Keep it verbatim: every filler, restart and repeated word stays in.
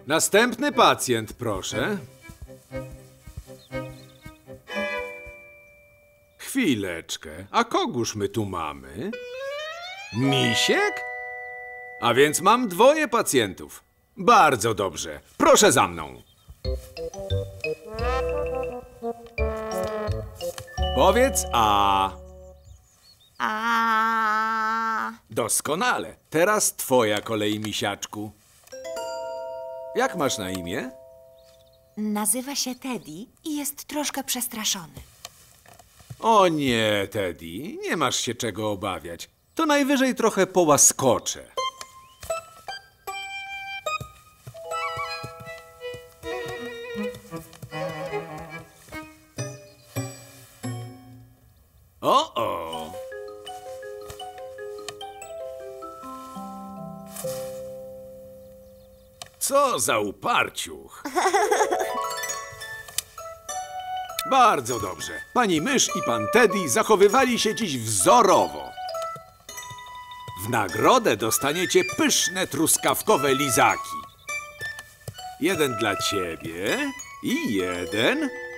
Następny pacjent, proszę. Chwileczkę, a kogóż my tu mamy? Misiek? A więc mam dwoje pacjentów. Bardzo dobrze. Proszę za mną. Powiedz a. A. Doskonale. Teraz twoja kolej, misiaczku. Jak masz na imię? Nazywa się Teddy i jest troszkę przestraszony. O nie, Teddy, nie masz się czego obawiać. To najwyżej trochę połaskoczę. O-o! Co za uparciuch! Bardzo dobrze. Pani Mysz i pan Teddy zachowywali się dziś wzorowo. W nagrodę dostaniecie pyszne truskawkowe lizaki. Jeden dla ciebie i jeden